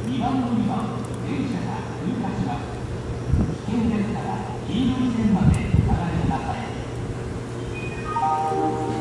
2番乗り場、電車が通過します。危険ですから、黄色い線までお下がりください。